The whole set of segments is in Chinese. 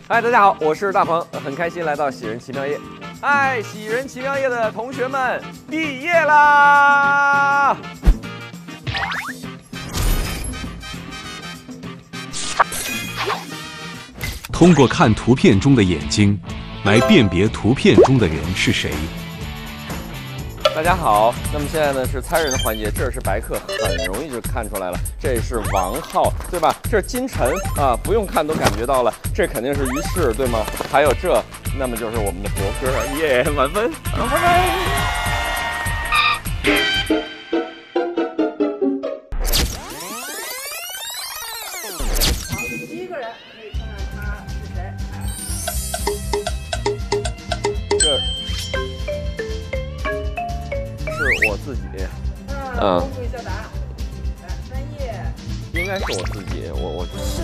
嗨，大家好，我是大鹏，很开心来到喜人奇妙夜。嗨，喜人奇妙夜的同学们，毕业啦！ 通过看图片中的眼睛，来辨别图片中的人是谁。 大家好，那么现在呢是猜人的环节，这是白客，很容易就看出来了，这是王浩，对吧？这是金晨啊，不用看都感觉到了，这肯定是于适，对吗？还有这，那么就是我们的博哥，耶，满分，拜拜。 第一个人可以看看他是谁。 这是我自己。 公布一下答案。来，3页。 应该是我自己，我。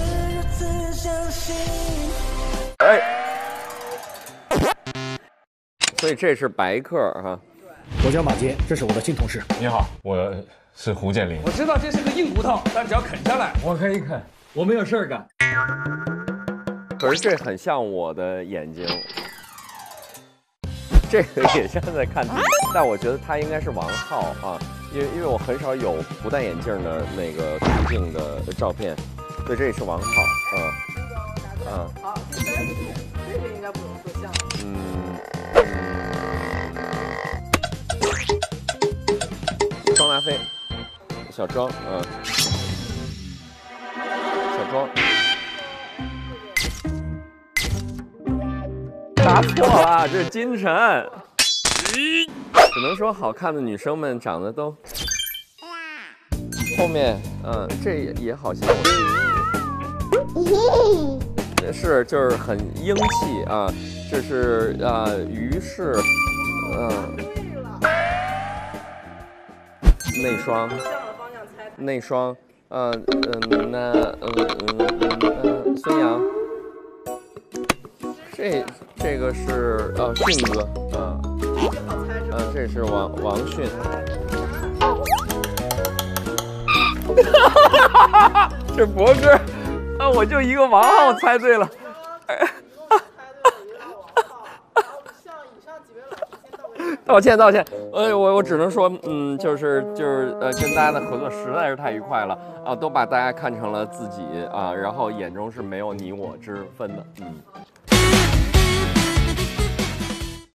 哎。所以这是白客哈。 我叫马杰，这是我的新同事。 你好，我是胡建林。 我知道这是个硬骨头，但只要啃下来， 我可以啃。 我没有事儿干。 可是这很像我的眼睛，这个也像在看自己，但我觉得他应该是王浩啊，因为我很少有不戴眼镜的那个出镜的照片，所以这也是王浩， 好，这个应该不能说像。 庄达菲，小庄，小庄。答错了，这是金晨。只能说好看的女生们长得都……后面，这也好像我自己。是，就是很英气啊。这是于适，内双，内双，孙杨。这个是迅哥，这是王迅，这博哥，我就一个王浩猜对了，道歉，我只能说，就是跟大家的合作实在是太愉快了啊，都把大家看成了自己啊，然后眼中是没有你我之分的，